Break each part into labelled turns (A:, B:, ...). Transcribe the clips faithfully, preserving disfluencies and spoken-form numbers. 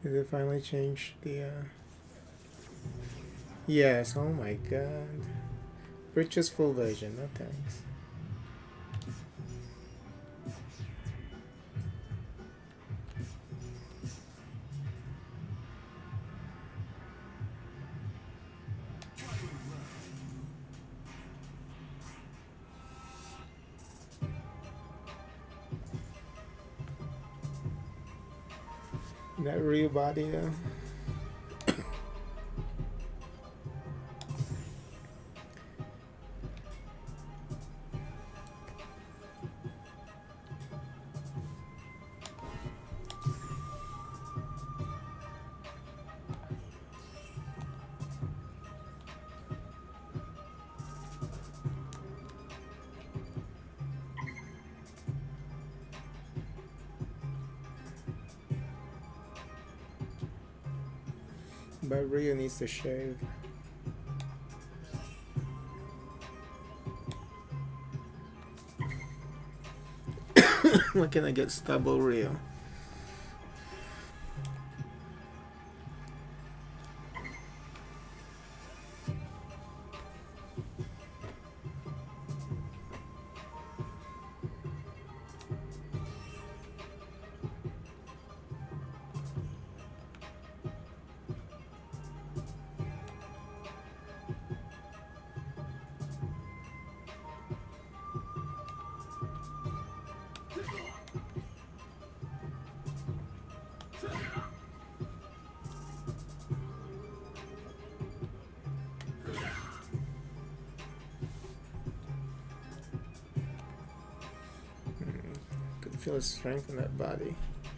A: Did it finally change the, uh... Yes, oh my god. Purchase full version, no thanks. That real body though. But Rio needs to shave. When can I get stubble Rio? Feel the strength in that body.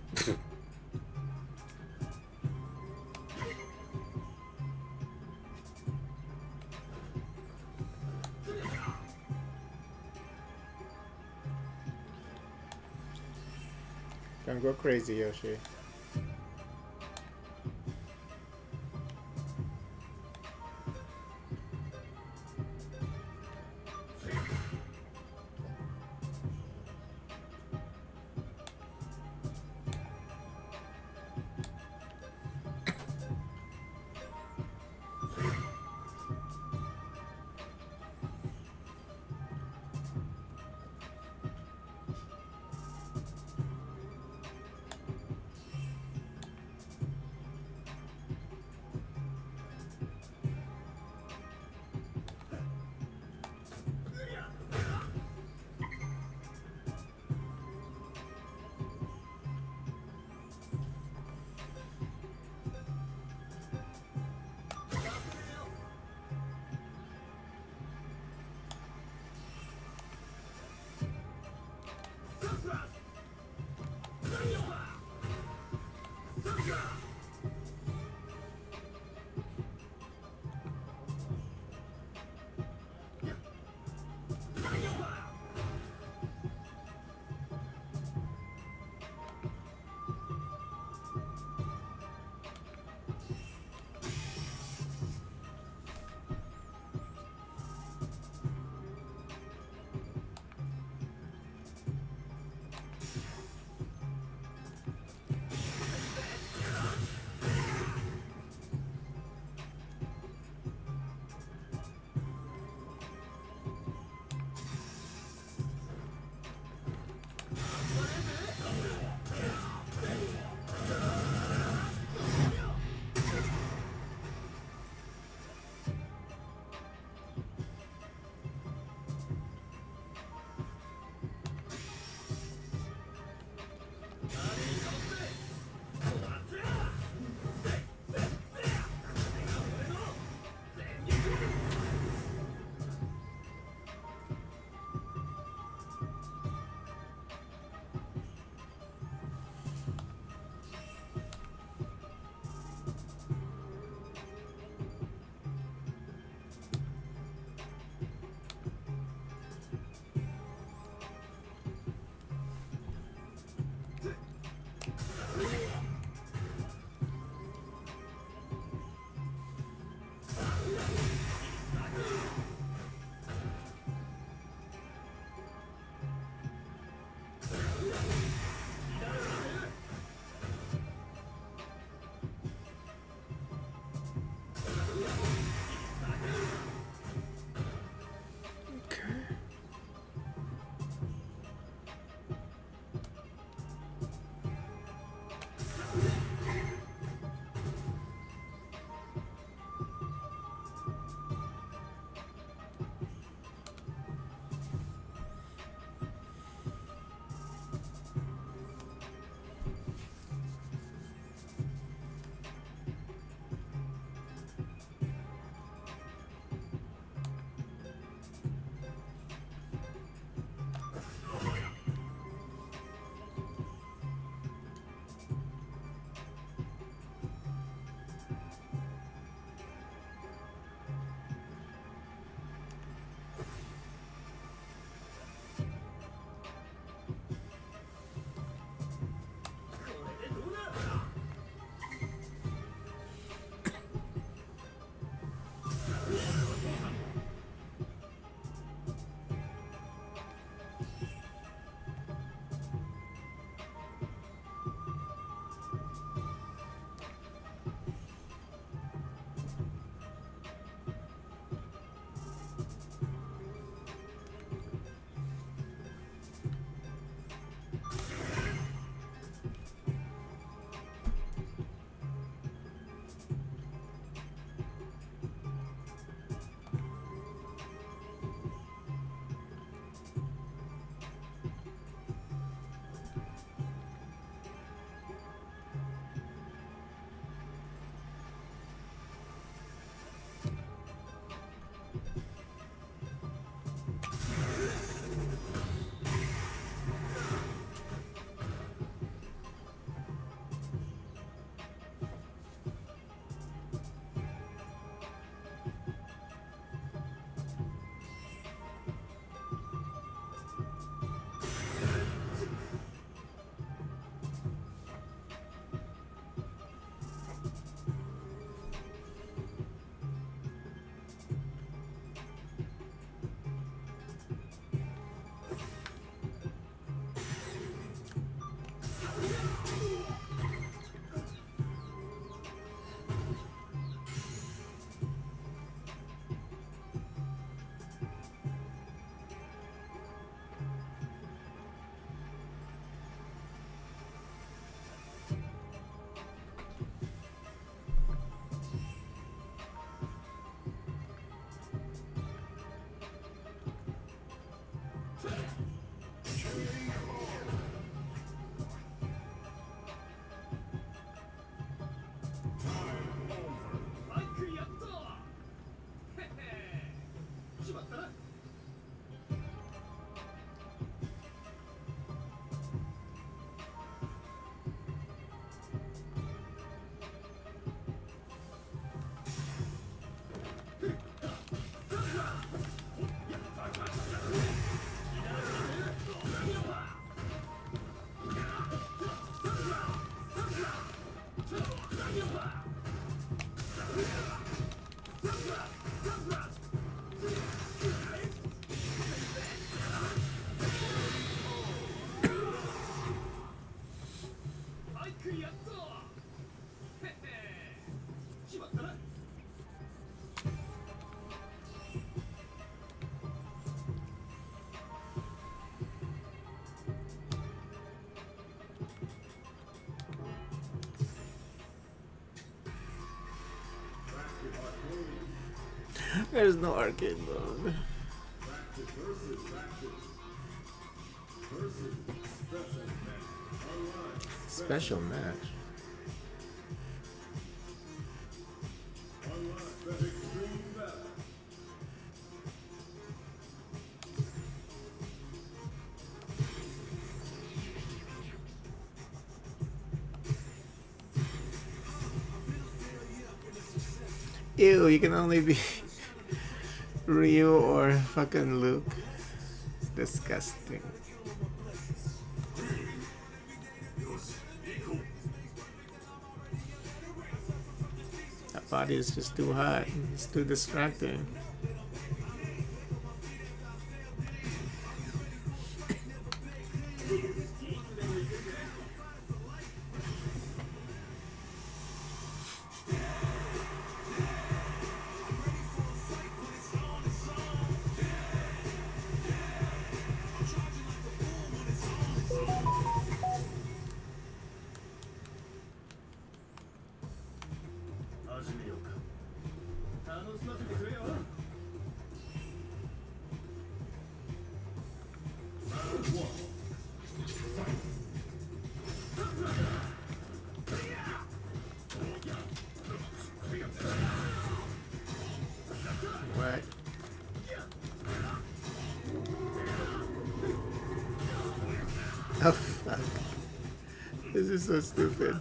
A: Don't go crazy, Yoshi. There's no arcade mode. Special match. Ew, you can only be Ryu or fucking Luke. It's disgusting. That body is just too hot. It's too distracting. What? Oh fuck. This is so stupid.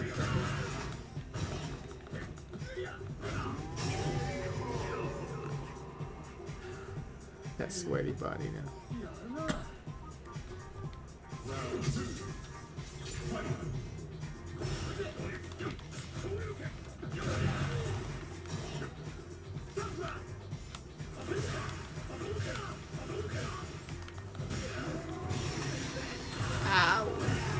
A: That sweaty body now. Ow.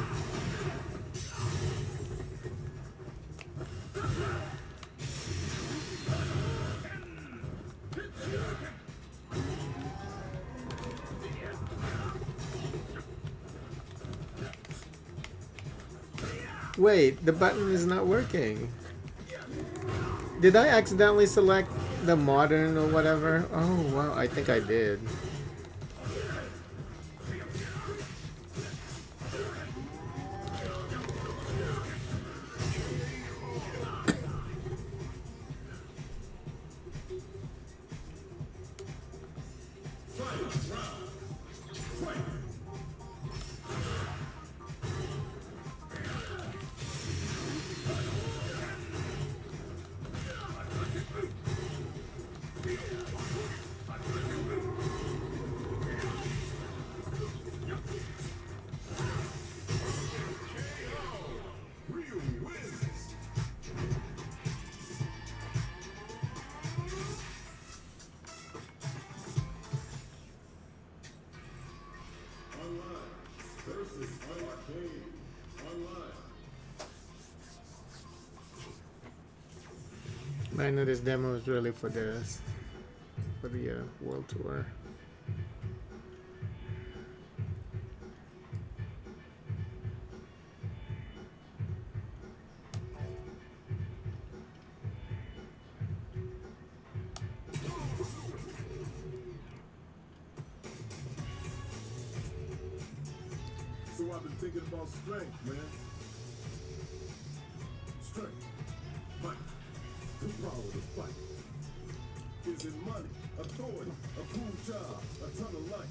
A: Wait, the button is not working. Did I accidentally select the modern or whatever? Oh wow, I think I did. I know this demo is really for the for the uh, world tour.
B: So I've been thinking about strength, man. Strength. Fight. The power to fight. Is it money, authority, a cool job, a ton of lights?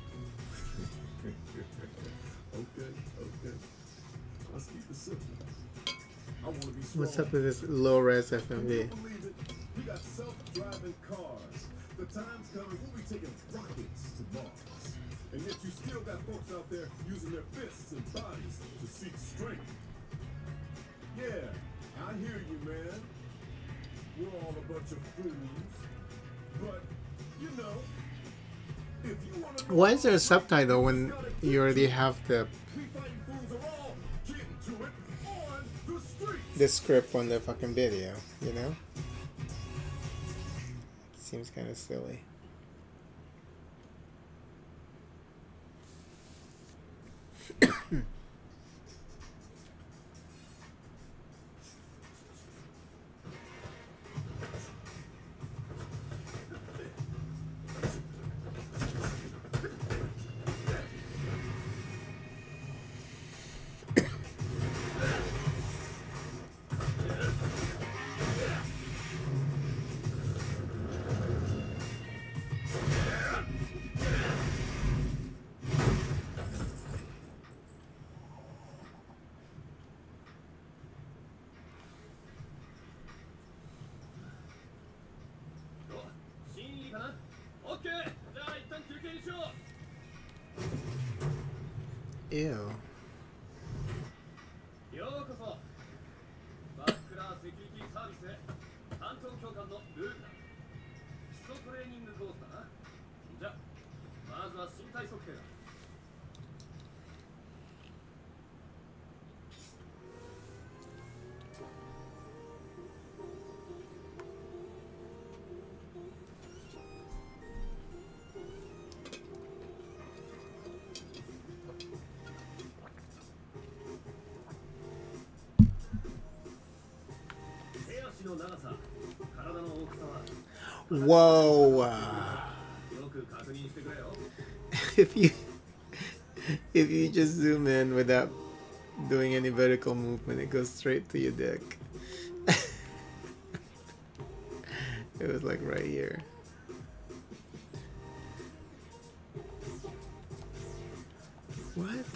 B: Okay, okay. Let's keep it simple. I want to be strong.
A: What's up with this low res F M V?
B: We got self-driving cars. The time's coming, we'll be taking rockets to Mars. And yet you still got folks out there using their fists and bodies to seek strength. Yeah, I hear you, man. We're all a bunch of fools. But, you know, if you want to...
A: Why is there a subtitle when you already have the the script on the fucking video, you know? Seems kind of silly. Ew.
C: ようこそバックラーセキュリティサービスへ担当教官のルークだ基礎トレーニングコースだなじゃまずは身体測定だ
A: Whoa. Uh, if you if you just zoom in without doing any vertical movement, it goes straight to your dick. It was like right here. What?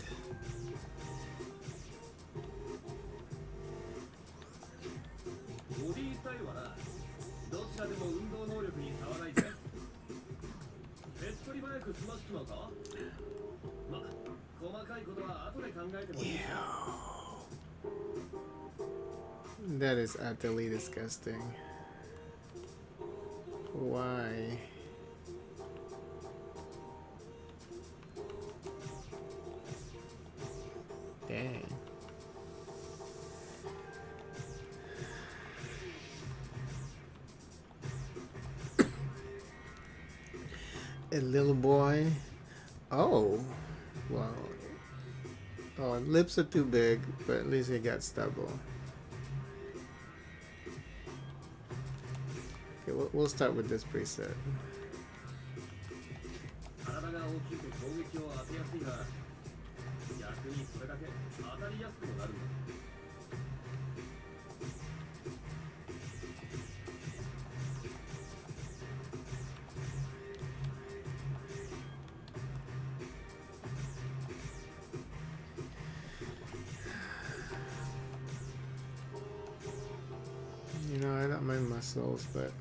A: That is utterly disgusting. Why? Dang. A little boy. Oh. Wow. Oh, lips are too big, but at least he got stubble. Okay, we'll, we'll start with this preset. You know, I don't mind muscles, but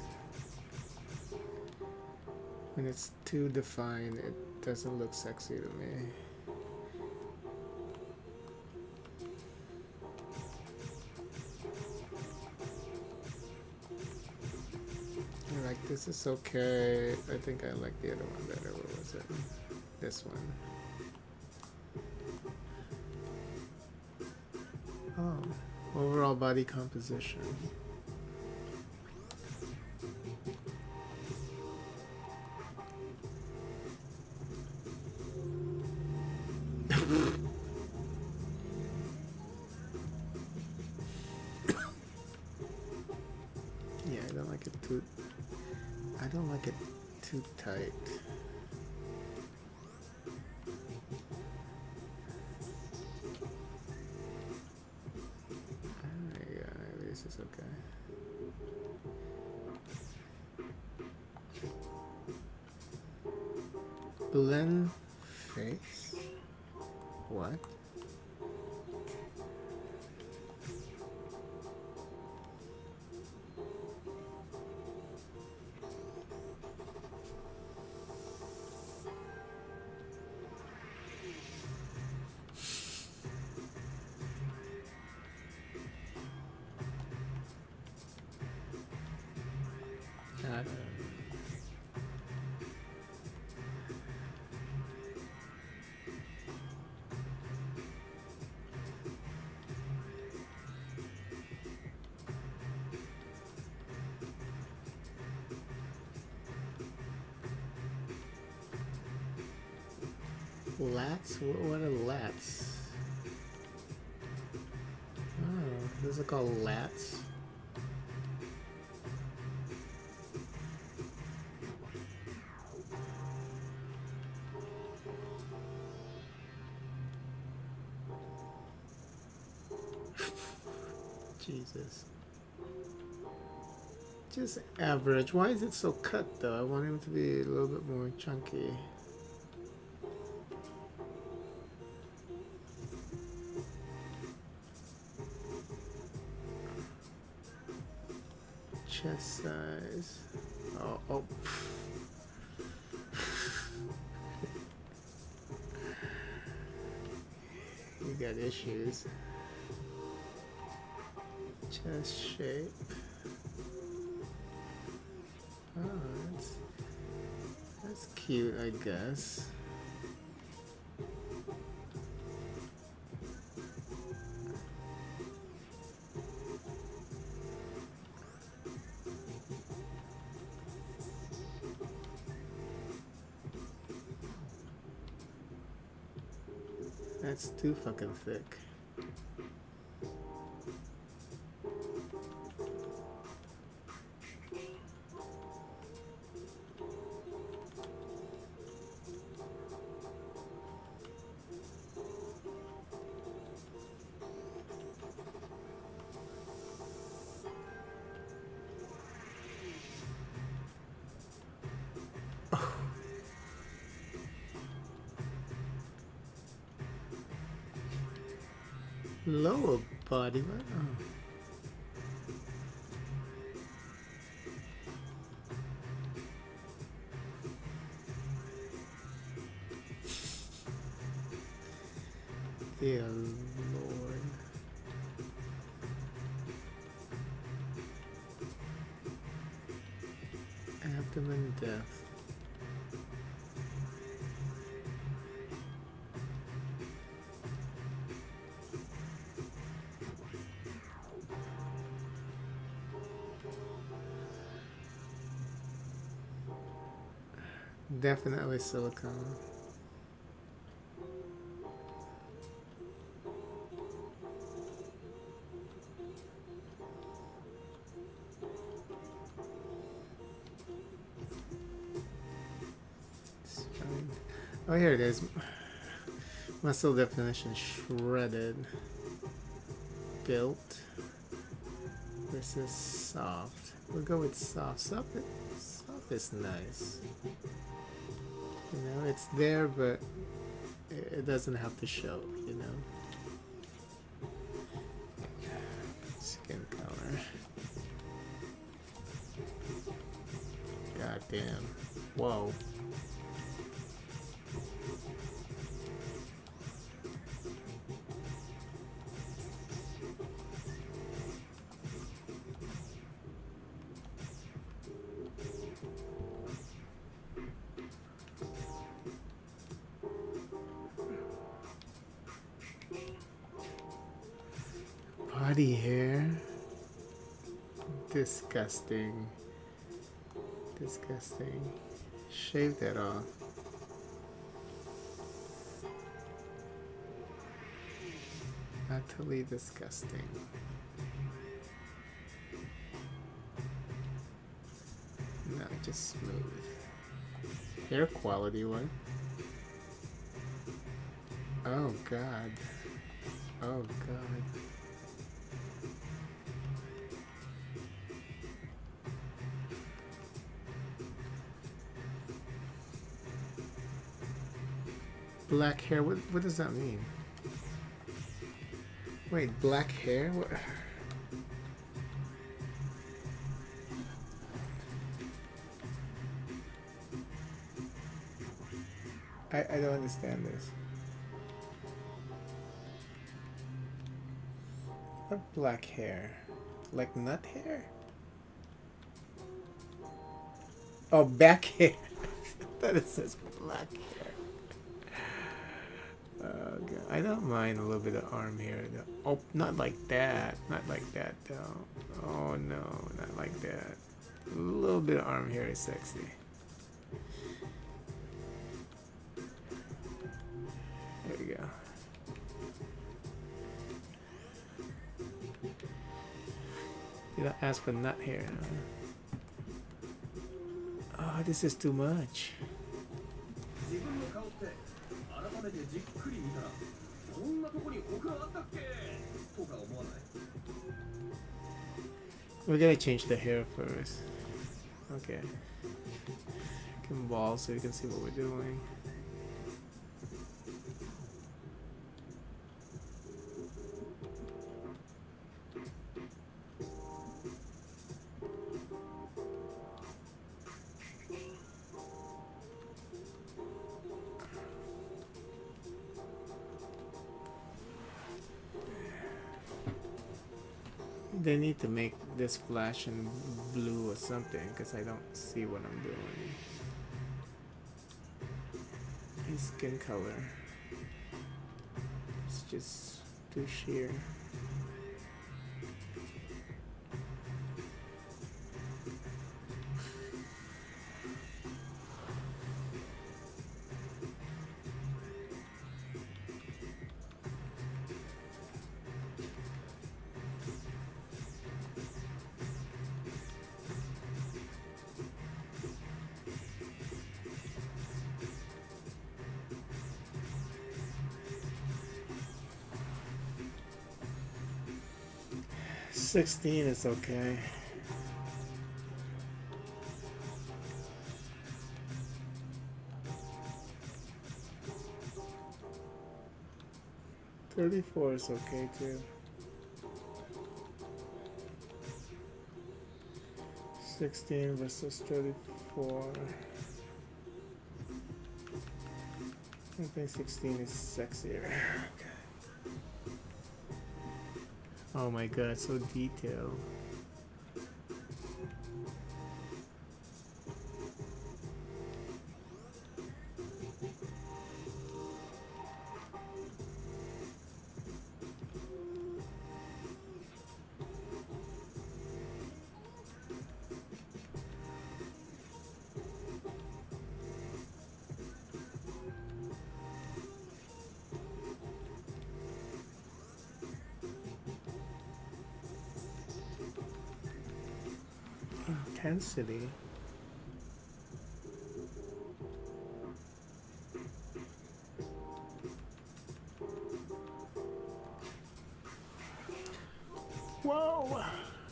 A: when it's too defined, it doesn't look sexy to me. Like, this is okay. I think I like the other one better. What was it? This one. Oh, overall body composition. Yeah, I don't like it too. I don't like it too tight. Yeah, this is okay. Blend face? What? Uh, Lats? What, what are lats? Oh, those are called lats? Jesus. Just average. Why is it so cut though? I want him to be a little bit more chunky. Chest size. Oh, oh. got issues. Chest shape. Oh, that's, that's cute, I guess. That's too fucking thick. Lower body, what? Oh. Dear Lord. Abdomen depth. Definitely silicone. Oh, here it is. Muscle definition shredded. Built. This is soft. We'll go with soft. Soft is, soft is nice. You know, it's there, but it doesn't have to show, you know. Skin color. God damn. Whoa. Body hair. Disgusting. Disgusting. Shave that off. Utterly disgusting. No, just smooth. Hair quality, what? Oh god. Oh god. Black hair, what, what does that mean? Wait, black hair? What? I, I don't understand this. What black hair? Like nut hair? Oh, back hair. I thought it says black hair. Oh, God. I don't mind a little bit of arm hair though. Oh, not like that. Not like that though. Oh no, not like that. A little bit of arm hair is sexy. There we go. Did I ask for nut hair? Oh, this is too much. We're gonna change the hair first. Okay. Can ball so you can see what we're doing. They need to make this flash in blue or something because I don't see what I'm doing. His skin color. It's just too sheer. sixteen is okay. thirty-four is okay too. sixteen versus thirty-four. I think sixteen is sexier. Okay. Oh my god, so detailed. Intensity. Whoa.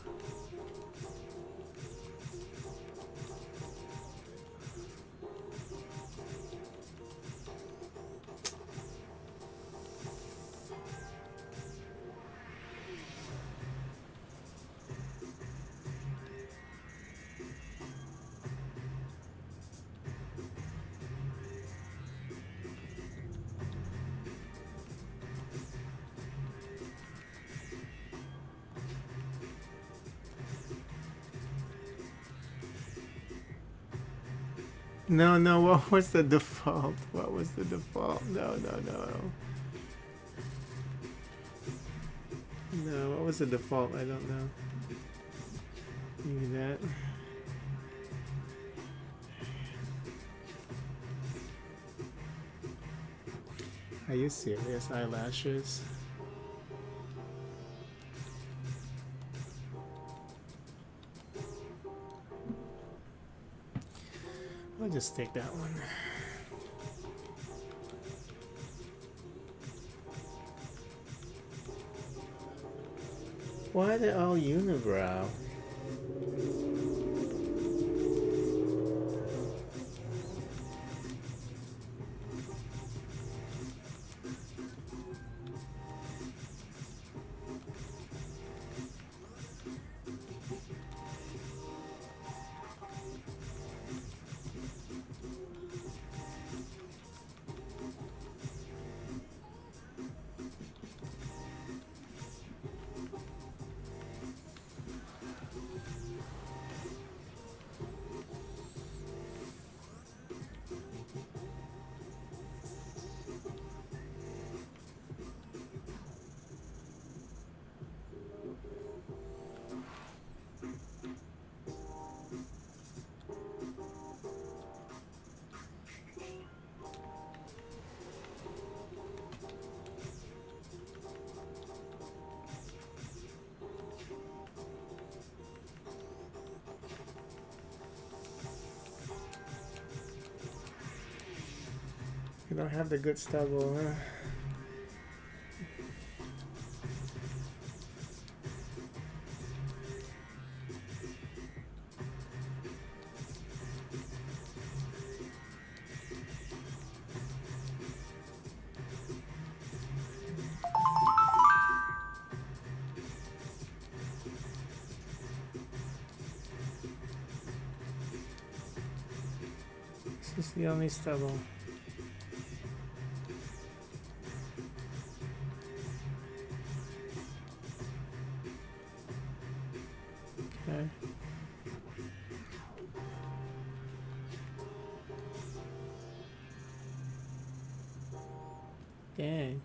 A: No, no, what was the default? What was the default? No, no, no. No, what was the default? I don't know. Maybe that. Are you serious? Eyelashes? I'll just take that one. Why are they all unibrow? You don't have the good stubble, huh? This is the only stubble. Okay. Dang.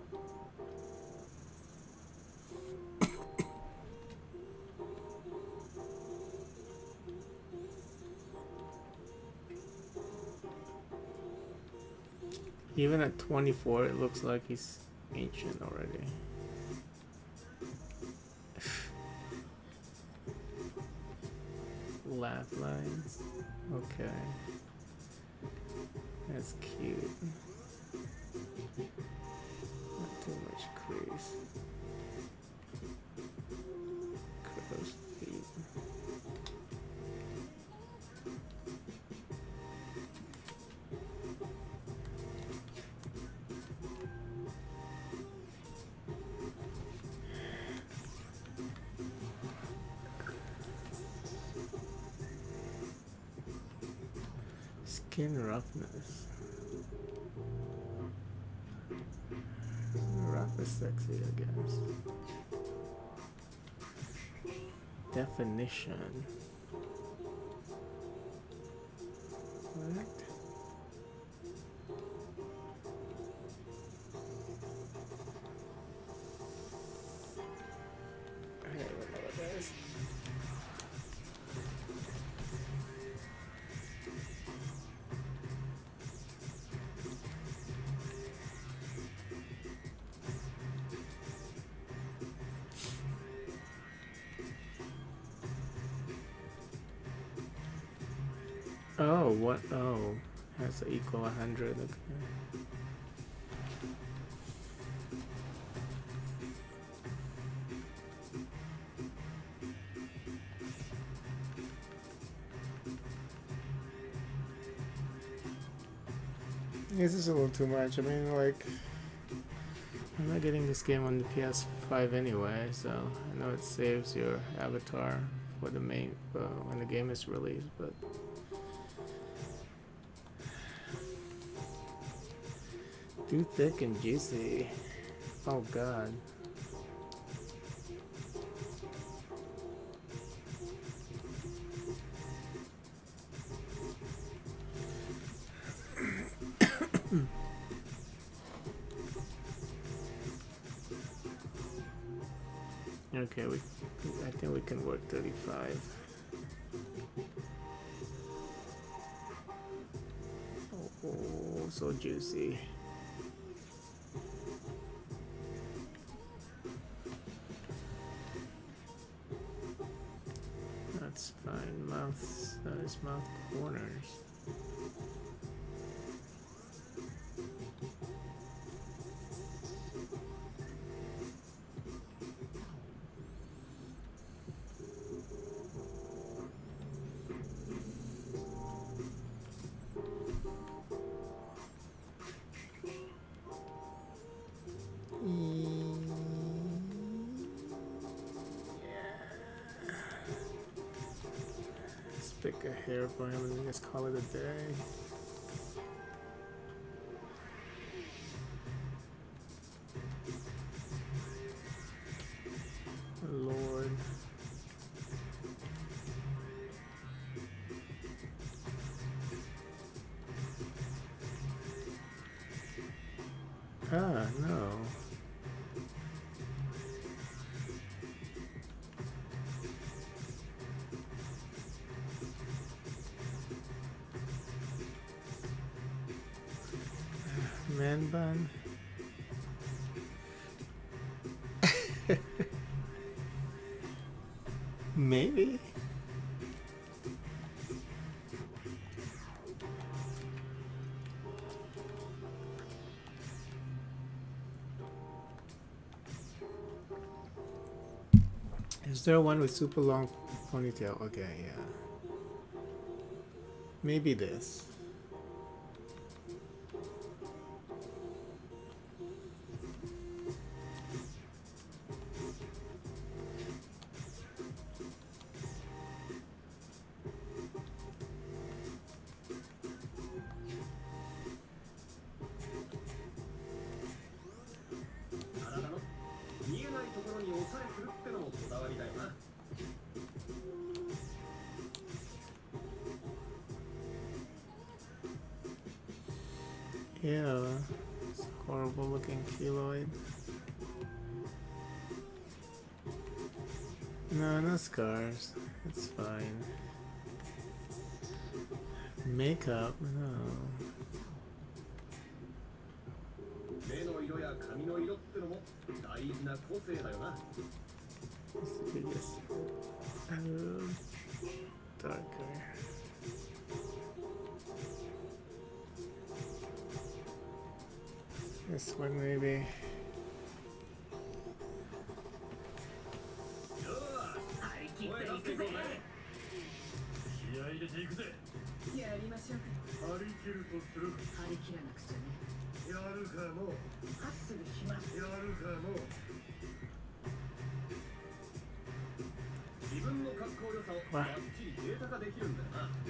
A: Even at twenty-four, it looks like he's ancient already. Laugh lines. Okay. That's cute. Not too much crease. Crow's feet. Skin roughness. Rough is sexy, I guess. Definition. What? I don't know what that is. Oh, what? Oh, has to equal a hundred. Okay. This is a little too much. I mean, like, I'm not getting this game on the P S five anyway, so I know it saves your avatar for the main uh, when the game is released, but. Too thick and juicy. Oh god. Okay, we I think we can work thirty-five. Oh, oh so juicy. That's fine. Mouth, uh, his mouth corners. Pick a hair for him and just call it a day. Lord. Ah, no. Man bun. Maybe. Is there one with super long ponytail? Okay, yeah. Maybe this. Yeah, it's a horrible looking keloid. No, no scars. It's fine. Makeup? No.
C: 目の色や髪の色ってのも大事な個性だよな。
A: Let's do this a little darker. This one maybe.
D: 張り切っていくぜ。
C: 気合い入れていくぜ。
D: やりましょうか。
C: 張り切るとする。
D: 張り切らなくちゃね。
C: やるかも。
D: ハッスルします。
C: やるかも。自分の格好良さをバッチリデータ化できるんだよな。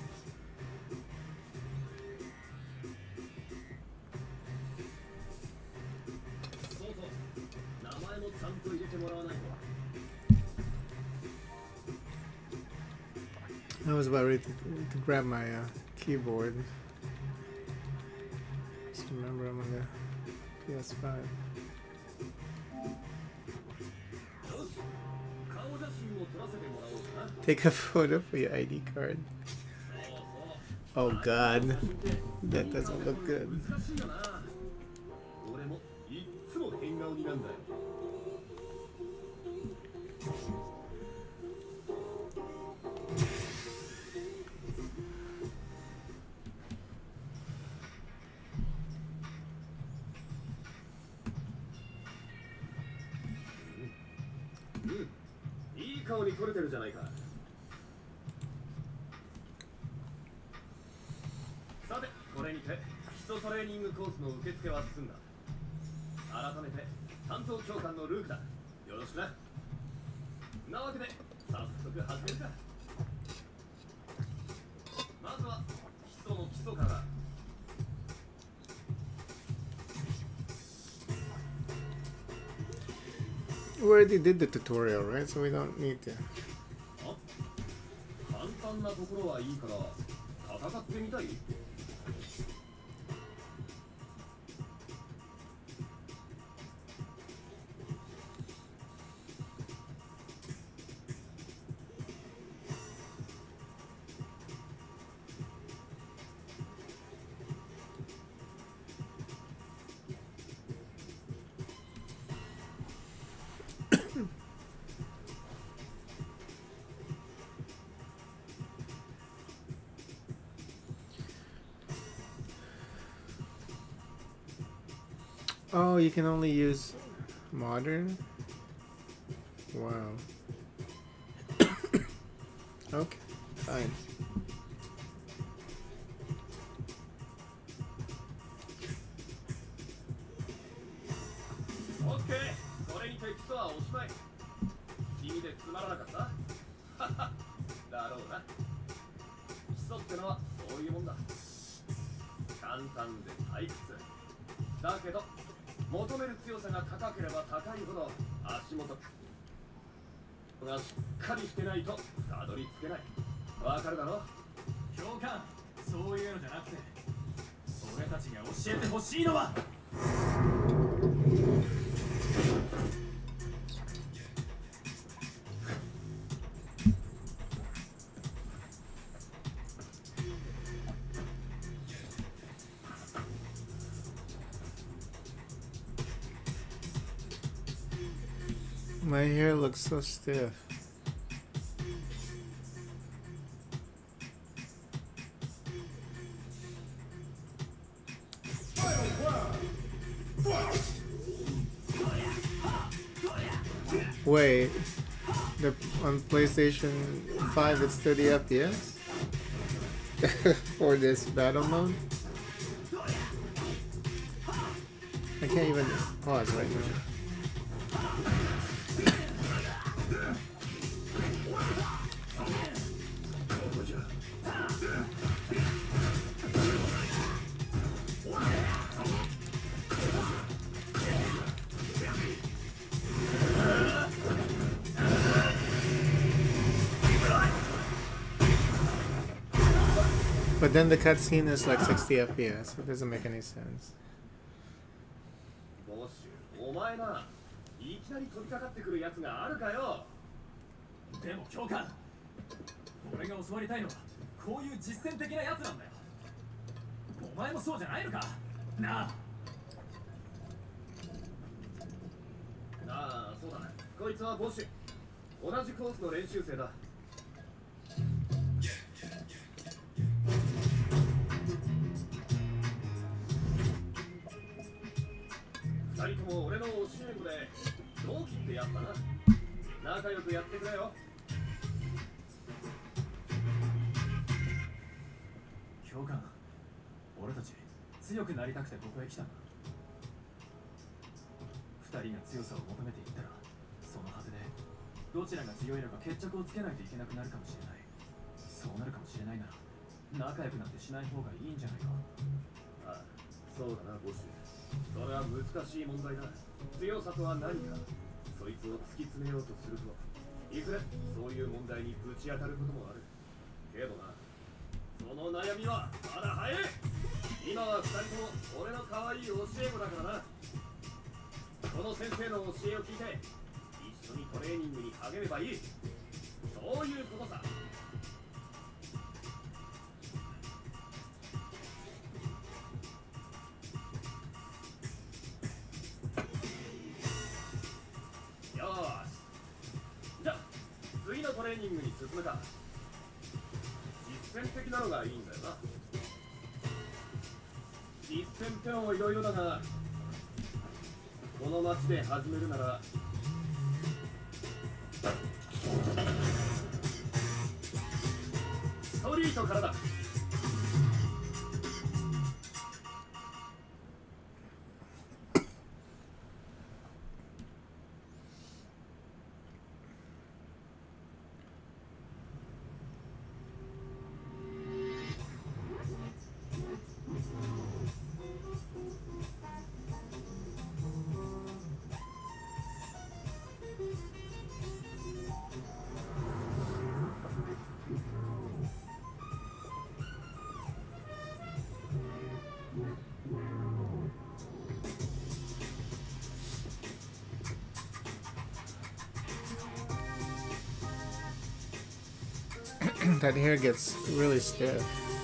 C: そうそう。名前もちゃんと入れてもらわないと。
A: I was about ready to, to grab my uh, keyboard. Just remember I'm on the P S five. Take a photo for your I D card. Oh god, that doesn't look good.
C: Mm. いい顔に撮れてるじゃないか。さて、これにて基礎トレーニングコースの受付は済んだ。改めて担当教官のルークだ。よろしくな。なわけで早速始めるか。まずは基礎の基礎から。
A: We already did the tutorial, right? So we don't need to.
C: 簡単なところはいいから戦ってみたい。
A: Oh, you can only use modern? Wow. Okay, fine.
C: Okay, これにて基礎はおしまい。地味でつまらなかった？だろうな。基礎ってのはそういうもんだ。簡単で退屈。だけど 求める強さが高ければ高いほど足元がしっかりしてないとたどり着けない。わかるだろ？教官、そういうのじゃなくて俺たちが教えてほしいのは
A: My hair looks so stiff. Wait, the on PlayStation five it's thirty F P S for this battle mode? I can't even pause right now. But then the cutscene is like sixty F P S. It doesn't make any sense.
C: ボッシュ、お前ないきなり飛びかかってくるやつがあるかよ。
E: でも教官、俺が教わりたいのはこういう実践的なやつなんだよ。お前もそうじゃないのかなあ。
C: ああ、そうだね。こいつはボッシュ。同じコースの練習生だ。二人とも俺の教え子で同期ってやったな。仲良くやってくれよ。
E: 教官、俺たち強くなりたくてここへ来たんだ。二人が強さを求めていったら、その果てでどちらが強いのか決着をつけないといけなくなるかもしれない。そうなるかもしれないなら仲良くなんてしない方がいいんじゃないか。
C: ああ、そうだな、ボッシュ。それは難しい問題だ。強さとは何か、そいつを突き詰めようとするといずれそういう問題にぶち当たることもあるけどな。その悩みはまだ早い。今は二人とも俺の可愛い教え子だからな。この先生の教えを聞いて一緒にトレーニングに励めばいい。そういうことさ。よーし、じゃあ次のトレーニングに進むか。実践的なのがいいんだよな。実践ってのもいろいろだが、この街で始めるならストリートからだ。
A: That hair gets really stiff.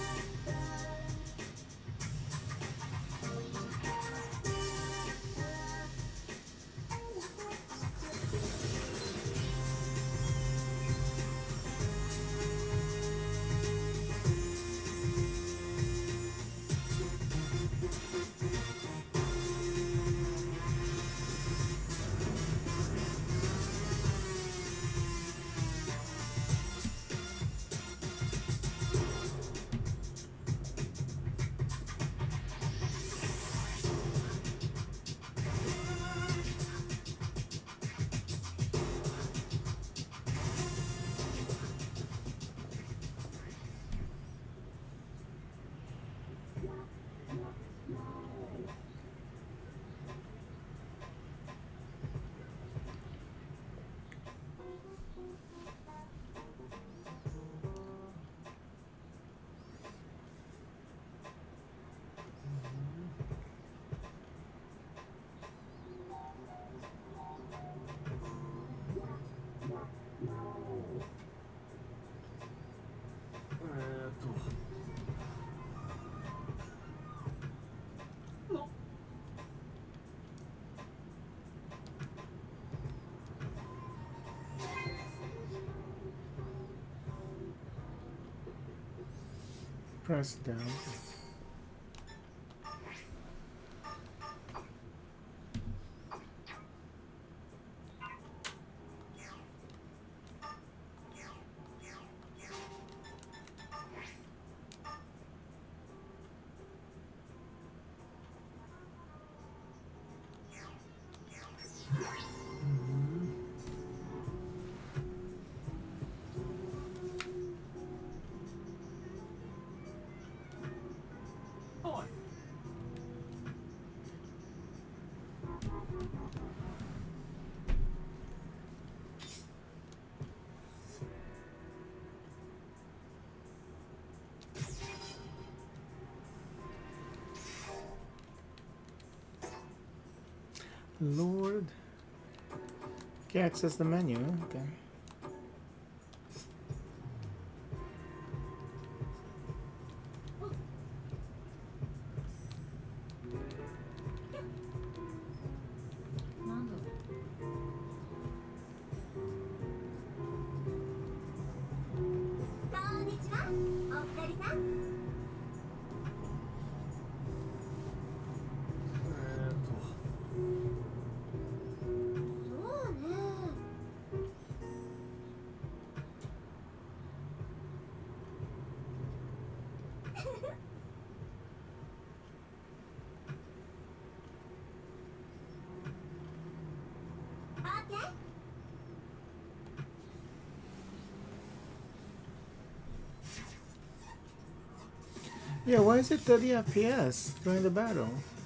A: Press down. Lord. Okay, access the menu. Okay. Yeah, why is it thirty F P S during the battle?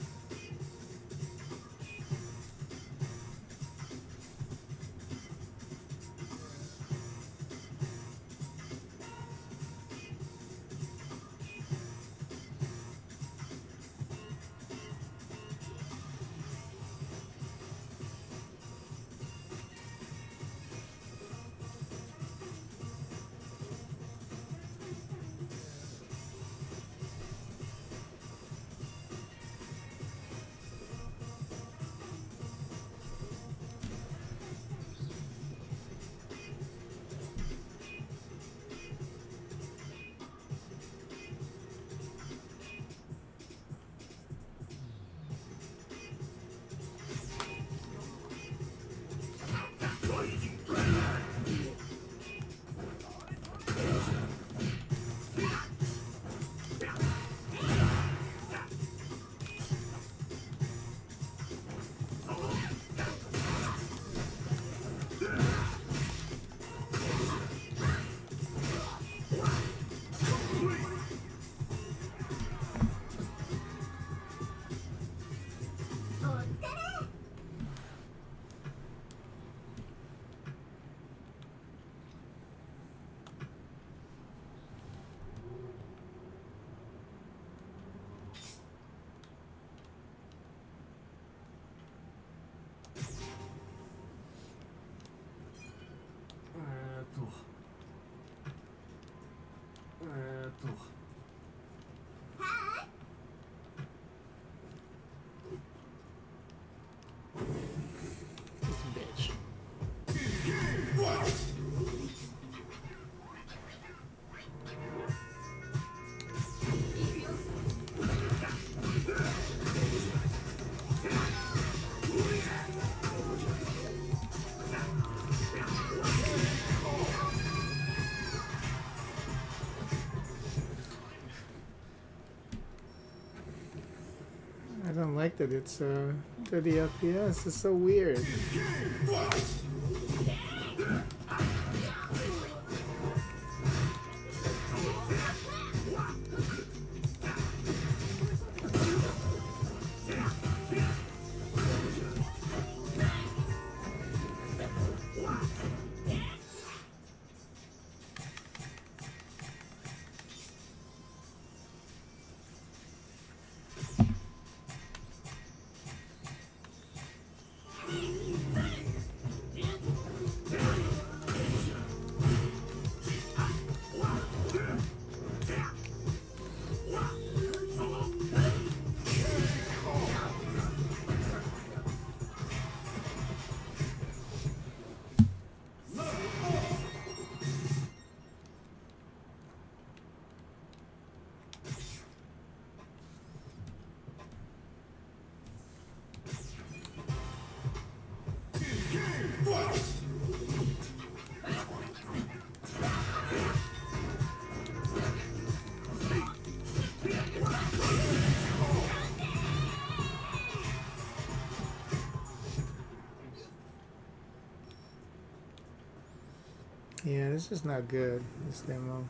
A: Bitch. I don't like that it's uh, thirty F P S. It's so weird. Yeah, this is not good, this demo.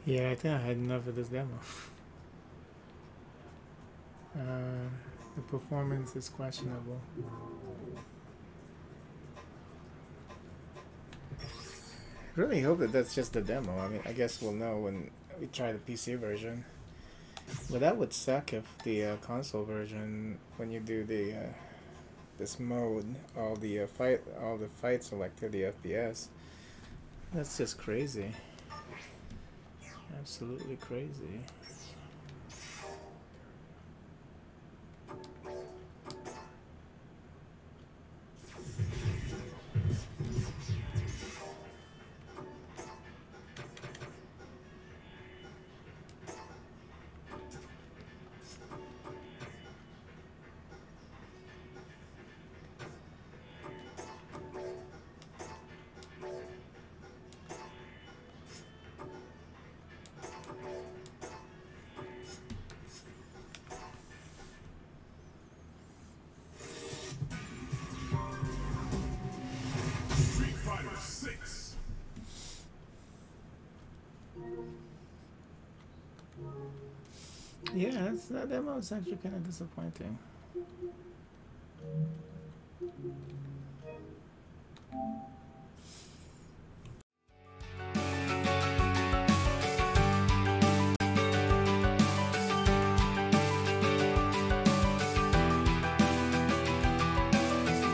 A: Yeah, I think I had enough of this demo. Uh, the performance is questionable. Really hope that that's just the demo. I mean, I guess we'll know when we try the P C version. But that would suck if the uh, console version, when you do the uh, this mode, all the uh, fight, all the fights are like thirty F P S. That's just crazy. Absolutely crazy.
B: Street Fighter six.
A: Yeah, that's, that demo is actually kind of disappointing.